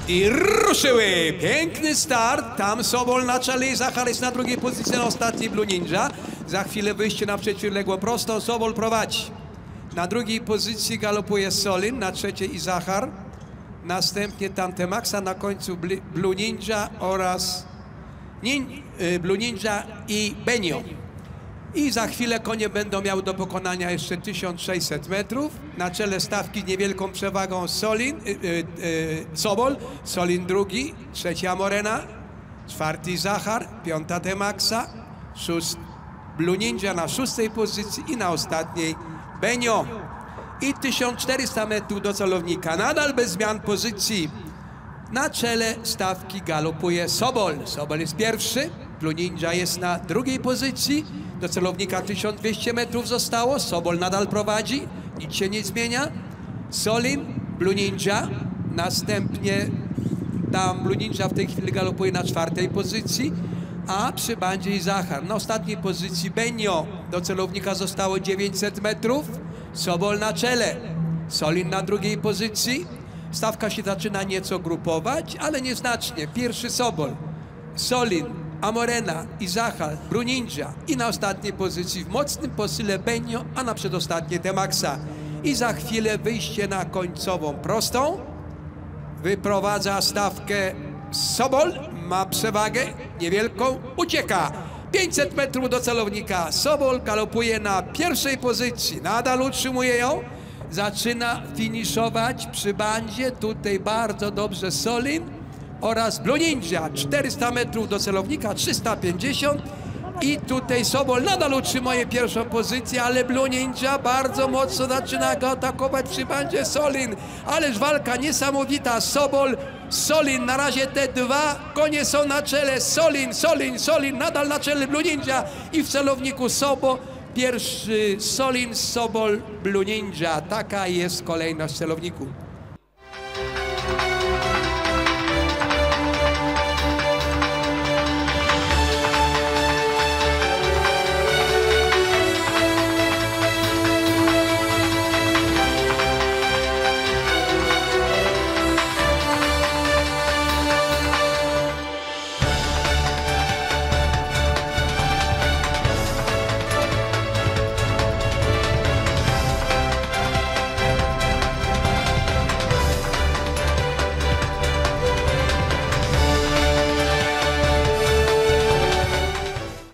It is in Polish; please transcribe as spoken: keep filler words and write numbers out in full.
I ruszyły! Piękny start. Tam Sobol na czele i Zachar jest na drugiej pozycji na ostatniej Blue Ninja. Za chwilę wyjście na przeciwległą prostą. Sobol prowadzi. Na drugiej pozycji galopuje Solin, na trzeciej i Zachar. Następnie Tante Maxa, na końcu Blue Ninja oraz nin, y, Blue Ninja i Benio. I za chwilę konie będą miały do pokonania jeszcze tysiąc sześćset metrów. Na czele stawki z niewielką przewagą Solin, y, y, y, Sobol, Solin drugi, trzecia Morena, czwarty Zachar, piąta Temaxa, szóst, Blue Ninja na szóstej pozycji i na ostatniej Benio. I tysiąc czterysta metrów do celownika. Nadal bez zmian pozycji. Na czele stawki galopuje Sobol. Sobol jest pierwszy. Blue Ninja jest na drugiej pozycji. Do celownika tysiąc dwieście metrów zostało. Sobol nadal prowadzi. Nic się nie zmienia. Solin, Blue Ninja. Następnie tam Blue Ninja w tej chwili galopuje na czwartej pozycji. A przy bandzie i Zachar. Na ostatniej pozycji Benio. Do celownika zostało dziewięćset metrów. Sobol na czele. Solin na drugiej pozycji. Stawka się zaczyna nieco grupować, ale nieznacznie. Pierwszy Sobol, Solin, Amorena i Zachar, Blue Ninja. I na ostatniej pozycji w mocnym posyle Benio, a na przedostatniej Temaxa. I za chwilę wyjście na końcową prostą. Wyprowadza stawkę Sobol. Ma przewagę niewielką. Ucieka. pięćset metrów do celownika. Sobol galopuje na pierwszej pozycji. Nadal utrzymuje ją. Zaczyna finiszować przy bandzie. Tutaj bardzo dobrze Solin oraz Blue Ninja. czterysta metrów do celownika, trzysta pięćdziesiąt. I tutaj Sobol nadal utrzymuje pierwszą pozycję, ale Blue Ninja bardzo mocno zaczyna go atakować przy bandzie Solin. Ależ walka niesamowita. Sobol, Solin, na razie te dwa konie są na czele. Solin, Solin, Solin, nadal na czele Blue Ninja i w celowniku Sobol. Pierwszy Solin, Sobol, Blue Ninja. Taka jest kolejność w celowniku.